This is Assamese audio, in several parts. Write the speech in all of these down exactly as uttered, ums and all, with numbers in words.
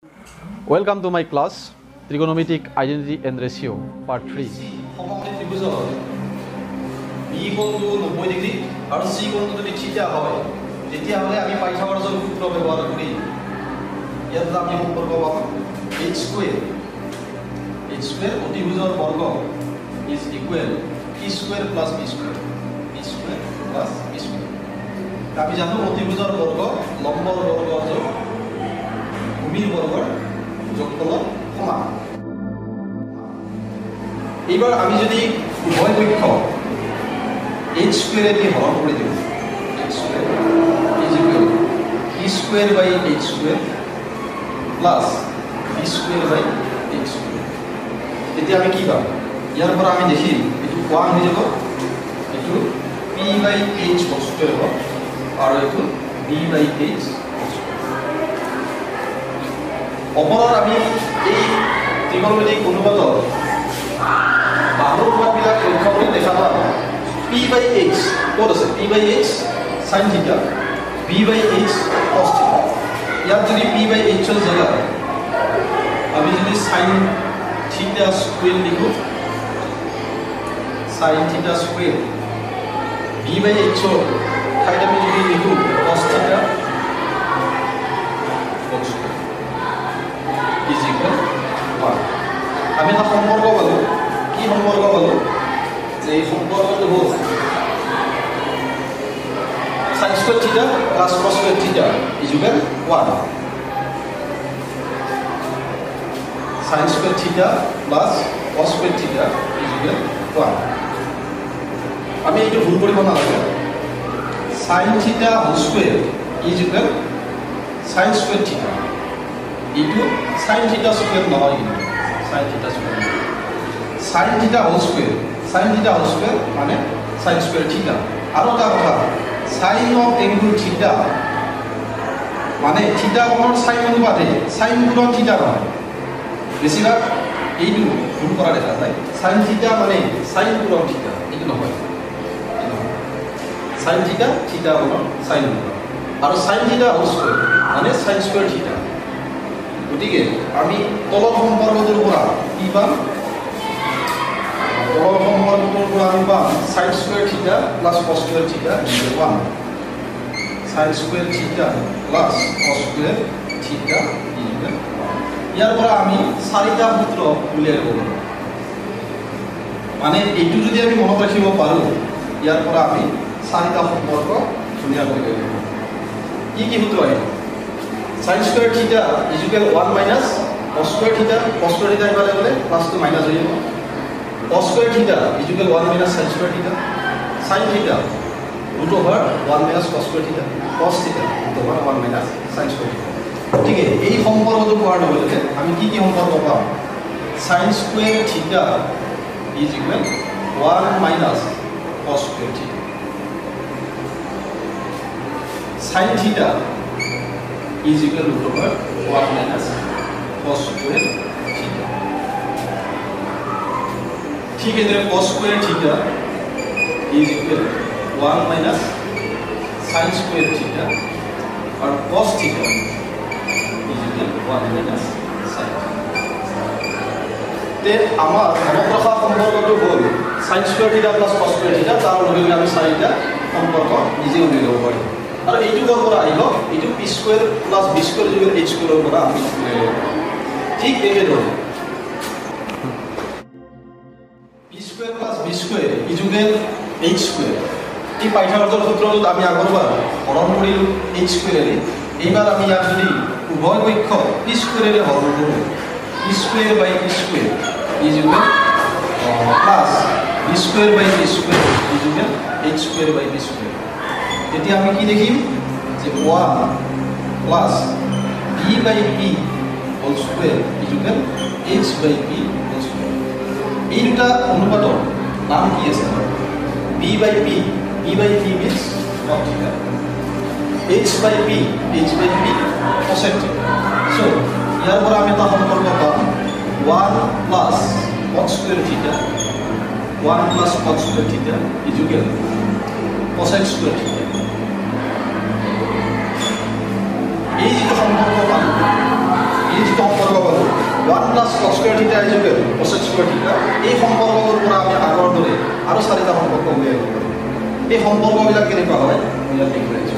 Welcome to my class, Trigonometric Identity and Ratio, Part three. সমকোণী ত্ৰিভুজৰ B কোণটো নব্বৈ ডিগ্ৰী আৰু C কোণটো যদি থিটা হয় তেতিয়া হলে আমি পাইথাগোৰাছৰ সূত্ৰ ব্যৱহাৰ কৰি ইয়াত আমি সম্পৰ্ক পাম h স্কয়াৰ h স্কয়াৰ অতিভুজৰ বৰ্গ is equal p square plus b square p square plus b square আমি জানো অতিভুজৰ বৰ্গ লম্বৰ বৰ্গৰ যোগ ভূমিৰ বৰ্গৰ যোগফলৰ সমান এইবাৰ আমি যদি উভয় পক্ষ h স্কয়াৰ এ হৰণ কৰি দিওঁ h square is equal p square by h square plus b square by h square এতিয়া আমি কি পাম ইয়াৰ পৰা আমি দেখিম এটো ওৱান হৈ যাব এটো p by h whole square হ'ব আৰু এটো b by h অপৰৰ আমি এই ত্ৰিকোণমিতিক অনুপাতৰ বাহুৰ অনুপাতবিলাক লক্ষ্য কৰি দেখা পাম p by h ক'ত আছে p by h sin θ b by h cos θ ইয়াত যদি p by h ৰ জায়গা আমি যদি sin θ স্কয়ার লিখো sin θ square b by h ৰ ঠাইত আমি যদি লিখো cos θ cos θ is equal one আমি এটা সম্পৰ্ক পালো কি সম্পৰ্ক পালো যে এই সম্পৰ্কটো হ'ল sin square theta plus cos square theta is equal one sin square theta plus cos square theta is equal one আমি এইটো ভুল কৰিব নালাগে sin theta whole square is equal sin square theta এইটো sin theta square নহয় কিন্তু sin theta square sin theta whole square sin theta whole square মানে sin square theta আৰু এটা কথা sin of angle theta মানে theta কোণৰ sin অনুপাতে sin গুণন theta হয় বেছিভাগ এইটো ভুল কৰা দেখা যায় sin theta মানে sin গুণন theta এইটো নহয় sin theta theta গুণন sin অনুপাত আৰু sin theta whole square মানে sin square theta গতিকে আমি তলৰ সম্পৰ্কটোৰ পৰা কি পাম তলৰ সম্পৰ্কটোৰ পৰা আমি পাম sin square theta plus cos square theta is one sin square theta plus cos square theta is one ইয়াৰ পৰা আমি চাৰিটা সূত্ৰ উলিয়াই ল'ব পাৰোঁ মানে এইটো যদি আমি মনত ৰাখিব পাৰোঁ ইয়াৰ পৰা আমি চাৰিটা সম্পৰ্ক ধুনীয়াকৈ লৈ ল'ব কি কি সূত্ৰ আহিব sin square theta is equal one minus cos square theta cos square theta ইফালে গলে প্লাস টু মাইনাস হৈ যাব cos square theta is equal one minus sin square theta sin theta root over one minus cos square theta cos theta root over one minus sin square theta ঠিক আছে এই সম্পৰ্কটো পোৱাৰ লগে লগে আমি কি কি সম্পৰ্ক পাম sin square theta is equal one minus cos square theta sin theta is equal to root over one minus cos square theta ठीक है इधर cos square theta is equal one minus sin square theta और cos theta is equal one minus sin ते আমার সমগ্রখা সম্পর্কটো হল sin square theta plus cos square theta তার লগে লগে আমি চাৰিটা সম্পৰ্ক নিজে উলিয়াই ল'ব পাৰিম আৰু এইটো কৰ পৰা আহিব এইটো p square plus b square equal h স্কয়াৰৰ পৰা আমি উলিয়াই ল'ব ঠিক একেদৰে p square plus b square equal h square এই পাইথাগোৰাছৰ সূত্ৰটোত আমি আগৰবাৰ হৰণ কৰিলো h স্কয়াৰেৰে এইবাৰ আমি ইয়াক যদি উভয় পক্ষ p স্কয়াৰেৰে হৰণ কৰো p square by p square equal plus b square by b square equal h square by b square তেতিয়া আমি কি দেখিম যে one plus b by p whole square equal h by p whole square এই দুটা অনুপাতৰ নাম কি আছে b by p b by p means cos theta h by p h by p cos theta so ইয়াৰ পৰা আমি এটা সম্পৰ্ক পাম one plus cos square theta one plus cos square theta equal cos square theta এই যে সম্পর্ক পান এই যে প্লাছ কট স্কুৱেৰ থিটা ইজুকেল কচেক স্কুৱেৰ থিটা এই সম্পৰ্কটোৰ পৰা আমি আগৰ দৰে আৰু চাৰিটা সম্পৰ্ক উলিয়াই ল'ব পাৰোঁ এই সম্পৰ্কবিলাক কেনেকুৱা হয় ইয়াত দেখুৱাইছোঁ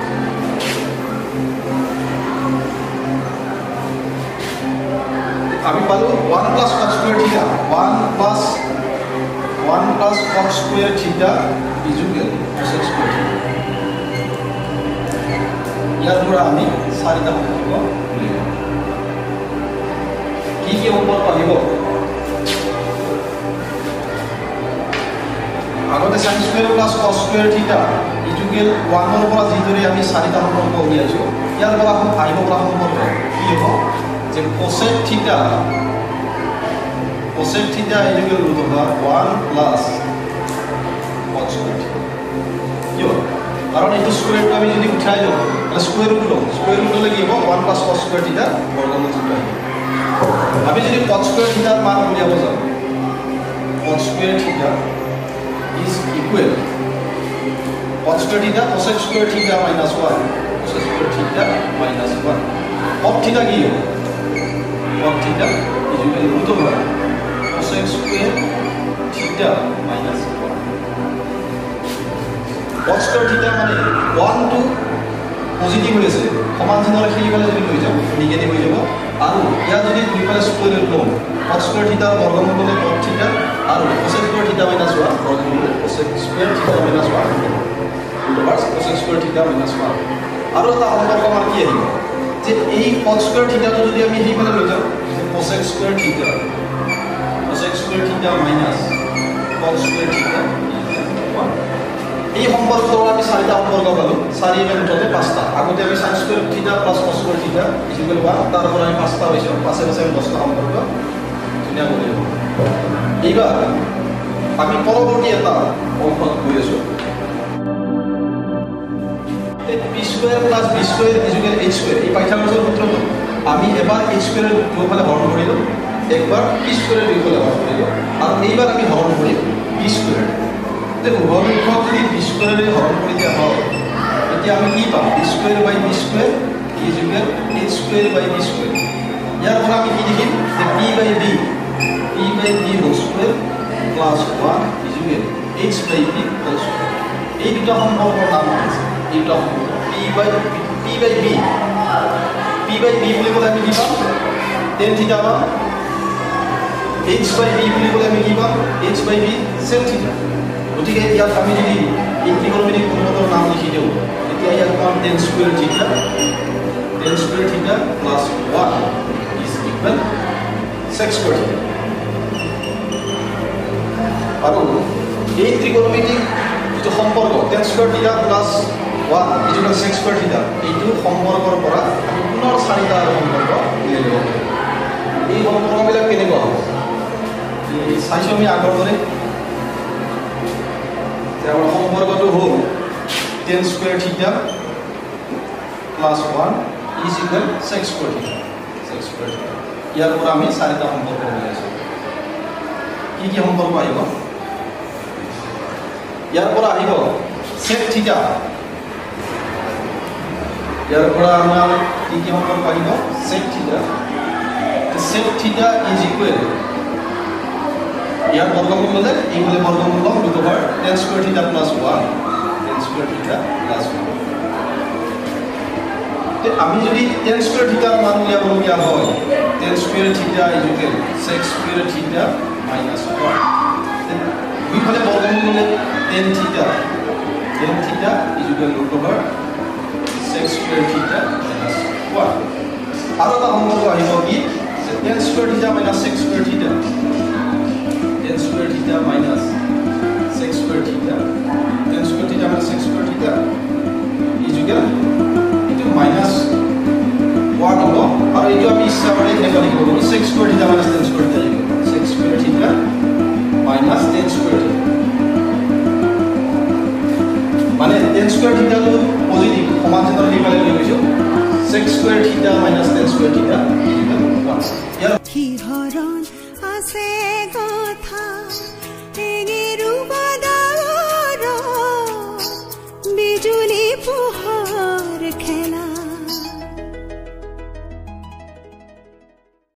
আমি পালো one plus cot square theta one plus one plus cot square theta is equal to cosec square theta ইয়াৰ পৰা আমি চাৰিটা সম্পৰ্ক উলিয়াম কি কি সম্পৰ্ক আহিব আগতে sin square plus cos square theta is equal one ৰ পৰা যিদৰে আমি চাৰিটা সম্পৰ্ক উলিয়াইছো ইয়াৰ পৰা আহিব পৰা সম্পৰ্ক কি হ'ব যে cosec theta cosec theta is equal to one plus cot square theta কিয় কাৰণ এইটো স্কয়াৰটো আমি যদি উঠাই দিওঁ তাহলে স্কয়াৰ ৰুট লওঁ স্কয়াৰ ৰুট হলে কি হ'ব one plus cot square theta বৰ্গমূল যোগ আহিব আমি যদি cot square theta ৰ মান উলিয়াব যাওঁ cot square theta is equal cot square theta cosec square theta minus one cosec square theta minus one cot theta কি হ'ব cot theta is equal to root over cosec square theta minus one cot square theta মানে one to পজিটিভ হৈ আছে সমান চিহ্নৰ খেলি পেলাই যদি লৈ যাওঁ নিগেটিভ হৈ যাব আৰু ইয়াত যদি দুই ফালে স্কয়াৰ ৰুট লওঁ cot square theta বৰ্গমূল হ'লে cot theta আৰু cosec square theta minus one বৰ্গমূল হ'লে cosec square theta minus one root over cosec square theta minus one আৰু এটা সম্পৰ্ক আমাৰ কি আহিব যে এই cot square theta টো যদি আমি এই ফালে লৈ যাওঁ cosec square theta cosec square theta minus cot square theta one এই সম্পৰ্কটো আমি চাৰিটা সম্পৰ্ক পালো চাৰি একে মুঠতে পাঁচটা আগতে আমি sin square theta plus cos square theta equal one তাৰ পৰা আমি পাঁচটা পাইছো পাঁচে পাঁচে দহটা সম্পৰ্ক ধুনীয়া কৰি লব এইবাৰ আমি পৰৱৰ্তী এটা অংশত গৈ আছো b square plus b square is equal to h square এই পাইথাগোৰাছৰ সূত্ৰটো আমি এবাৰ h square দুইফালে হৰণ কৰিলো একবাৰ b square দুইফালে হৰণ কৰিলো আৰু এইবাৰ আমি হৰণ কৰিম b square তে উভয়পক্ষক যদি b square ৰে হৰণ কৰি দিয়া হয় এতিয়া আমি কি পাম b square by b square is equal h square by b square ইয়াৰ পৰা আমি কি লিখিম যে p by b p by b whole square plus one is equal h by b whole square এই দুটা সম্পৰ্কৰ নাম আছে এই দুটা সম্পৰ্ক p by p by b p by b বুলি ক'লে আমি কি পাম tan theta পাম h by b বুলি ক'লে আমি কি পাম h by b sec theta গতিকে ইয়াত আমি যদি এই ত্ৰিকোণমিতিক কোণৰ নাম লিখি দিওঁ তেতিয়া ইয়াত পাম tan square theta tan square theta plus one is equal sec square theta আৰু এই ত্ৰিকোণমিতিক যেটো সম্পৰ্ক tan square theta plus one is equal sec square theta এইটো সম্পৰ্কৰ পৰা আমি পুনৰ চাৰিটা সম্পৰ্ক উলিয়াই ল'ব পাৰোঁ এই সম্পৰ্কবিলাক কেনেকুৱা হ'ব এই চাইছো আমি আগৰ দৰে our সম্পৰ্কটো হ'ল tan square theta plus one is equal sec square theta sec square theta ইয়াৰ পৰা আমি চাৰিটা সম্পৰ্ক উলিয়াইছো কি কি সম্পৰ্ক আহিব ইয়াৰ পৰা আহিব sec theta ইয়াৰ পৰা আমাৰ কি কি সম্পৰ্ক আহিব sec theta sec theta is equal ইয়াৰ বৰ্গমূল হ'লে এই হ'লে বৰ্গমূল লম root over tan square theta plus one tan square theta plus one তে আমি যদি tan square theta ৰ মান উলিয়াবলগীয়া হয় tan square theta is equal sec square theta minus one দুইফালে বৰ্গমূল হ'লে tan theta tan theta is equal root over sec square theta minus one আৰু এটা সম্পৰ্ক আহিব কি tan square theta minus sec square theta tan square theta minus sec square theta tan square theta minus sec square theta is equal to minus one হ'ব আৰু এইটো আমি ইচ্ছা কৰিলে এনেকৈ লিখিব পাৰোঁ sec square theta minus tan square theta sec square theta minus tan square theta মানে tan square theta টো পজিটিভ সমান চিহ্নৰ লিখালে লৈ গৈছো sec square theta minus tan square theta is equal to one ইয়াৰ কি হৰণ আছে